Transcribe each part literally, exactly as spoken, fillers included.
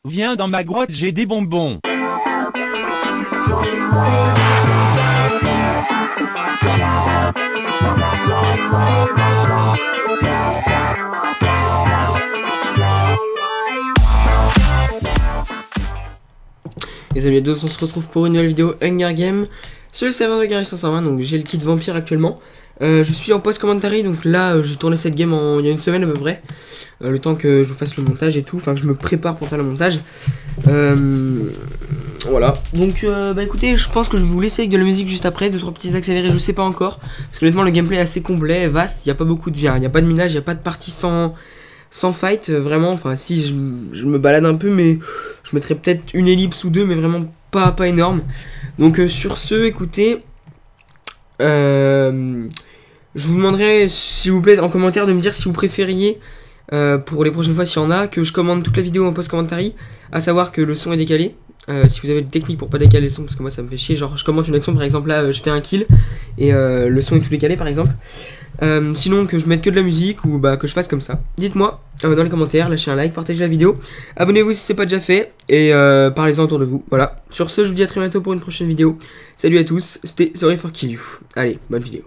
Viens dans ma grotte, j'ai des bonbons. Et salut à tous, on se retrouve pour une nouvelle vidéo Hunger Game sur le serveur de Garry's cinq cent vingt. Donc j'ai le kit vampire actuellement. euh, Je suis en post-commentary, donc là euh, j'ai tourné cette game en, il y a une semaine à peu près, euh, le temps que je vous fasse le montage et tout, enfin que je me prépare pour faire le montage. euh, Voilà, donc euh, bah écoutez, je pense que je vais vous laisser avec de la musique juste après, deux trois petits accélérés, je sais pas encore. Parce que honnêtement le gameplay est assez complet, vaste, il n'y a pas beaucoup de viens, il n'y a pas de minage, il n'y a pas de partie sans... sans fight, euh, vraiment, enfin si je, je me balade un peu, mais je mettrai peut-être une ellipse ou deux, mais vraiment pas, pas énorme. Donc euh, sur ce, écoutez, euh, je vous demanderai s'il vous plaît en commentaire de me dire si vous préfériez, euh, pour les prochaines fois s'il y en a, que je commande toute la vidéo en post-commentary, à savoir que le son est décalé. Euh, si vous avez des techniques pour pas décaler le son, parce que moi ça me fait chier, genre je commente une action par exemple là, euh, je fais un kill et euh, le son est tout décalé par exemple. Euh, sinon que je mette que de la musique ou bah que je fasse comme ça. Dites-moi euh, dans les commentaires, lâchez un like, partagez la vidéo, abonnez-vous si c'est pas déjà fait et euh, parlez-en autour de vous. Voilà, sur ce je vous dis à très bientôt pour une prochaine vidéo. Salut à tous, c'était Sorry for Kill You. Allez, bonne vidéo.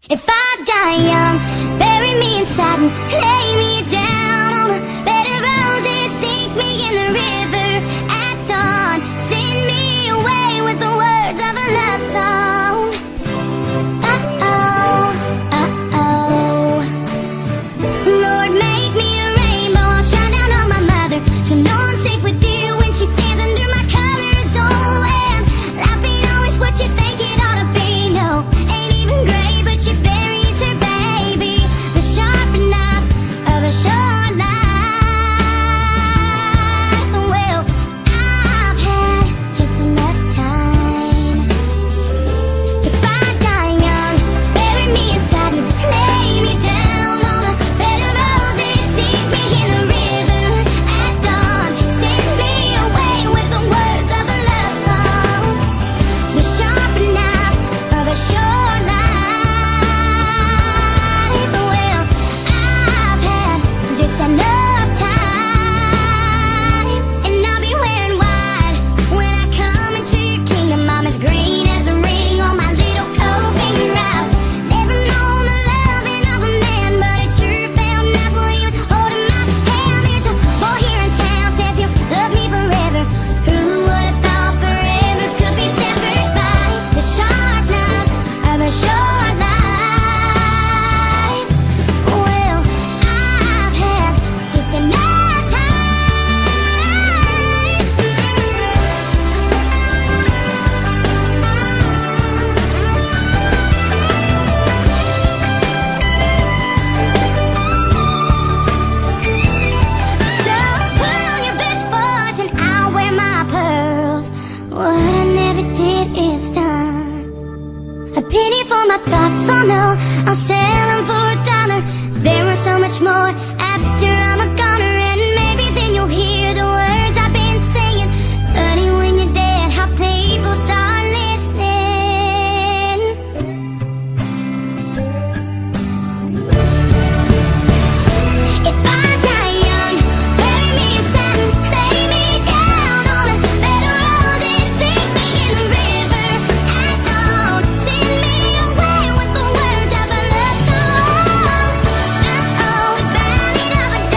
If I die young, bury me in satin, lay me down on a bed of roses, sink me in the river at dawn, send me away with the words of a love song. Uh-oh, uh-oh. Lord, make me a rainbow, I'll shine down on my mother. She'll know I'm safe with you when she stands under my colors. Oh, and life ain't always what you think it ought to be. No, ain't even gray, but she buries her baby. The sharp enough of a short life. Well, I've had just enough time. If I die young, bury me in satin, lay me down on a bed of roses, sink me in the river at dawn, send me away with the words of a love song. The sharp enough of a short life. Well, I've had just enough time, and I'll be wearing white when I come into your kingdom. I'm as green as a ring on my little cold finger. I've never known the loving of a man, but it sure felt nice when he was holding my hand. There's a boy here in town says he'll love me forever. Who would have thought forever could be severed by the sharp knife of a short life? Well, I've had just enough time. So put on your best boys and I'll wear my pearls. What I never did is done. A penny for my thoughts, oh no, I'll sell them for a dollar. There was so much more after I'm a goner, and maybe then you'll hear the words I've been singing. Funny when you're dead how people start listening. If I die young, bury me in satin, lay me down on a bed of roses, sink me in the river at dawn, send me away with the words of a love song. Uh-oh, the ballad of a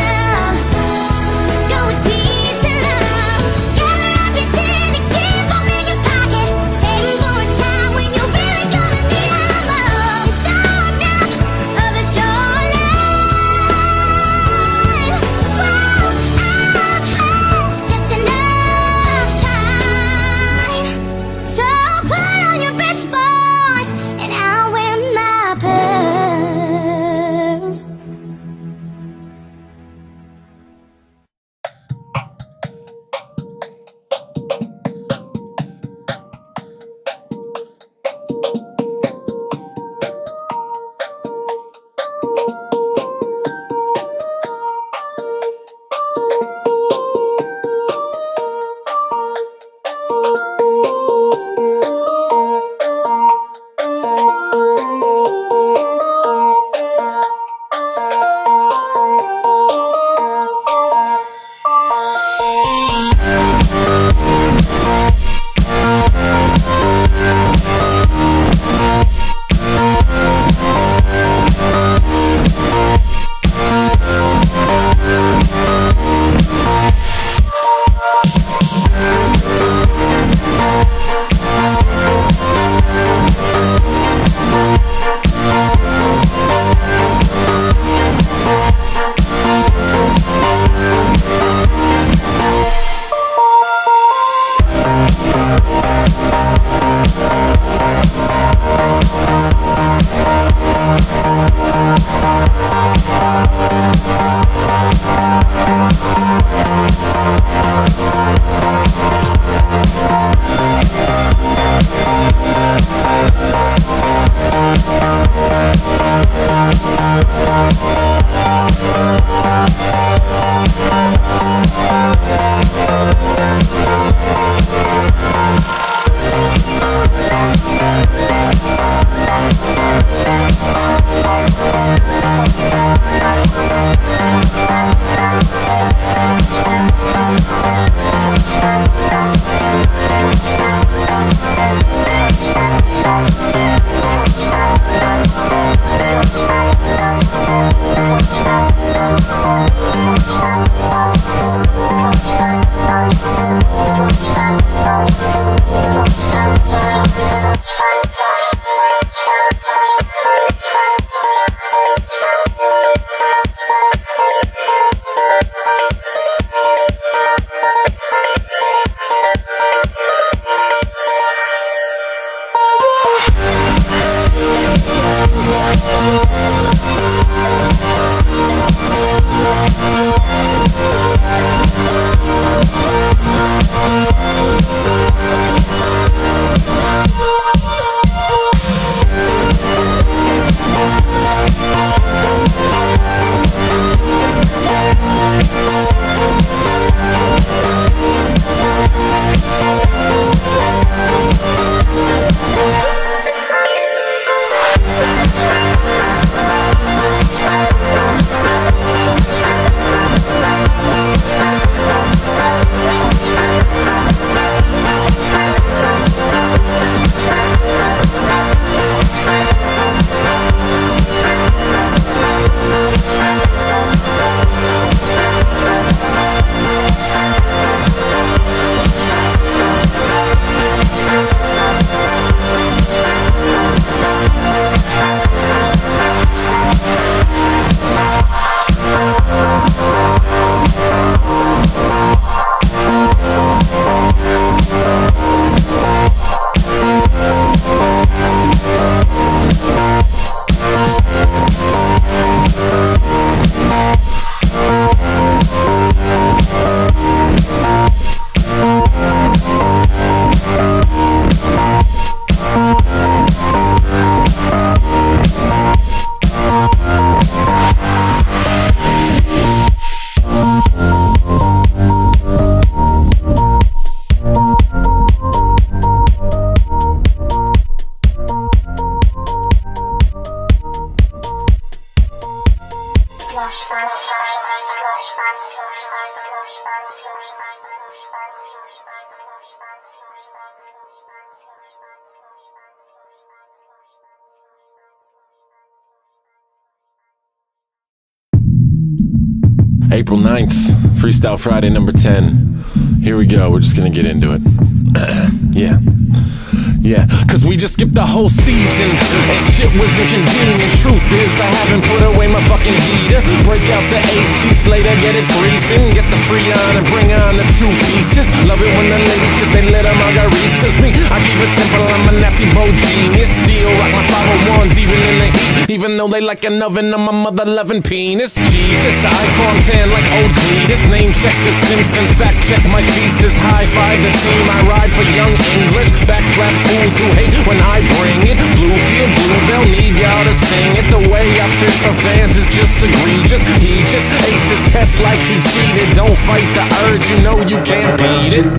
April ninth, Freestyle Friday number ten. Here we go, we're just gonna get into it. Yeah. Yeah, cause we just skipped the whole season and shit was inconvenient. Truth is, I haven't put away my fucking heater. Break out the A C Slater, get it freezing. Get the Freon and bring on the two pieces. Love it when the ladies sip they little margaritas. Me, I keep it simple, I'm a natty bo genius. Still rock my five oh ones even in the heat, even though they like an oven on my mother loving penis. Jesus, I form ten like old Cletus. Name check the Simpsons, fact check my thesis. High five the team, I ride for young English. Backslap fools who hate when I bring it. Bluefield, Bluebell, need y'all to sing it. The way I fish for fans is just egregious. He just aces test like he cheated. Don't fight the urge, you know you can't beat it.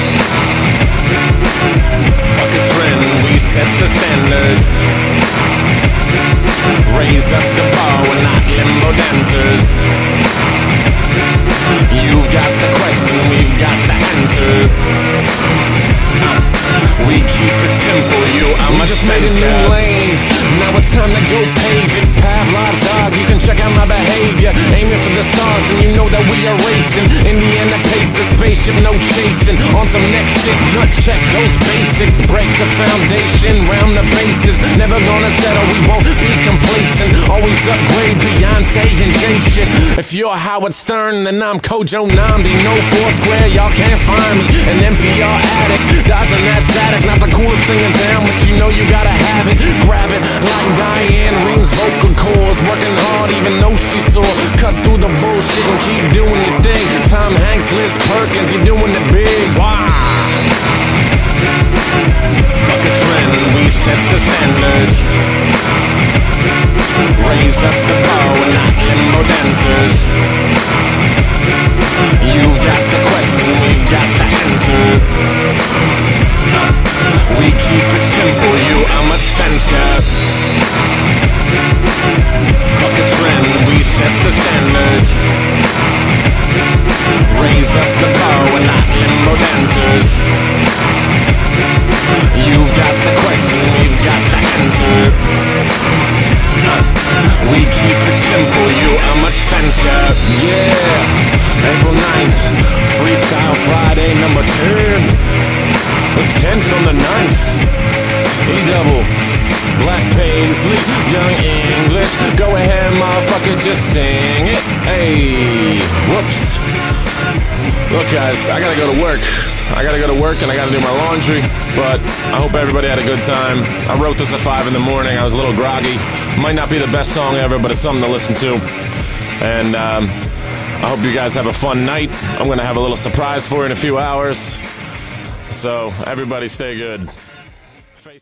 Fuck its friend, we set the standards. Raise up the bar, we're not limbo dancers. You've got the question, we've got the answer. uh, We keep it simple, you, I'm a just made a new lane. Now it's time to go pave it. Pavlov's dog, you can check out my behavior. Aiming for the stars and you know that we are racing. Indiana Pacers, spaceship, no chasing. On some next shit, nut check those basics. Break the foundation, round the bases. Never gonna settle, we won't be complacent. Always upgrade, Beyonce and J shit. If you're Howard Stern, then I'm Kojo Namdi. No Foursquare, y'all can't find me. An N P R addict, dodging that static. Not the coolest thing in town, but you know you gotta have it. Grab it like Diane Reeves, vocal cords. Working hard even though she's sore. Cut through the bullshit and keep doing your thing. Tom Hanks, Liz Perkins, you're doing it big. Wow. Fuck its friend, we set the standards. Raise up the bar, we're not limbo dancers. You've got the question, we've got the answer. uh, We keep it simple, you, I'm a Spencer. Fuck its friend, we set the standards. Raise up the bar, we're not limbo dancers. You've got the question, we've got the answer. uh, We keep it simple, you, I'm a Spencer. Yeah, April ninth, Freestyle Friday number ten. The tenth on the ninth. E-double, Black Paisley, Young English. Go ahead, motherfucker, just sing it. Hey, whoops. Look, guys, I gotta go to work. I gotta go to work and I gotta do my laundry. But I hope everybody had a good time. I wrote this at five in the morning. I was a little groggy. Might not be the best song ever, but it's something to listen to. And um, I hope you guys have a fun night. I'm gonna have a little surprise for you in a few hours. So everybody stay good. Face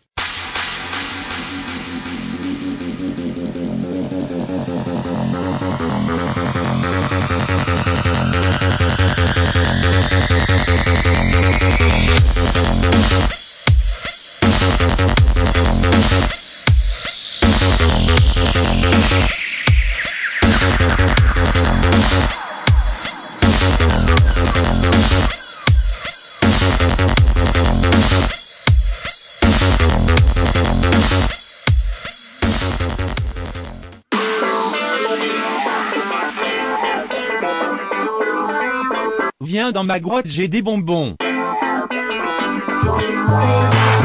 Viens dans ma grotte, j'ai des bonbons. Wow.